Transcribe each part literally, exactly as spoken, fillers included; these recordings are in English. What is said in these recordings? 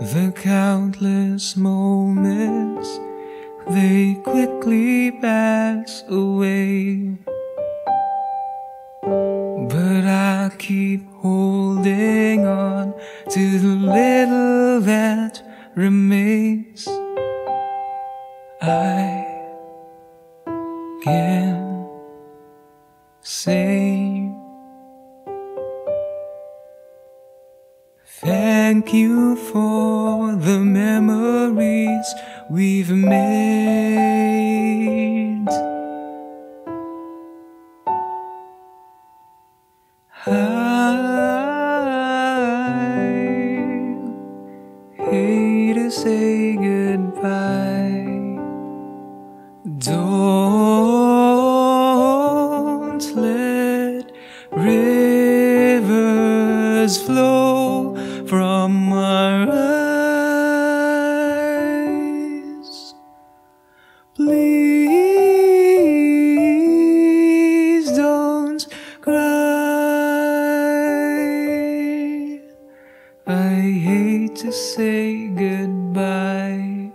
The countless moments, they quickly pass away, but I keep holding on to the little that remains. I can say thank you for the memories we've made. I hate to say goodbye. Don't let rivers flow from our eyes. Please don't cry. I hate to say goodbye.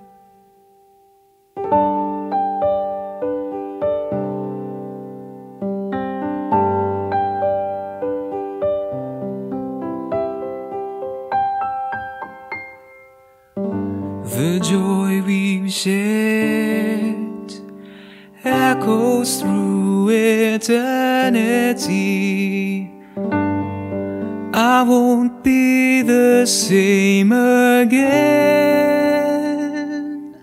The joy we've shared echoes through eternity. I won't be the same again.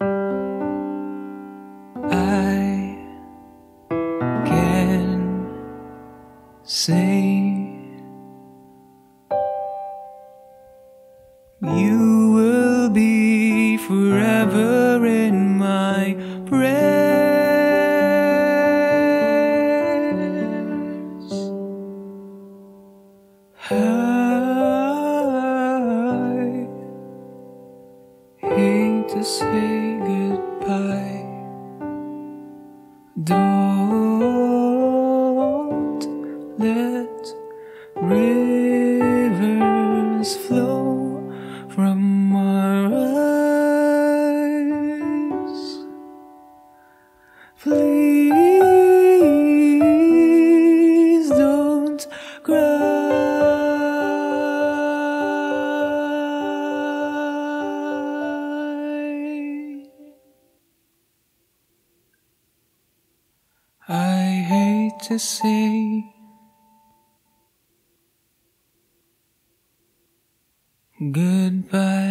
I can say you will be forever in my prayers. I hate to say goodbye. Don't let rivers flow from our eyes. Please don't cry. I hate to say goodbye.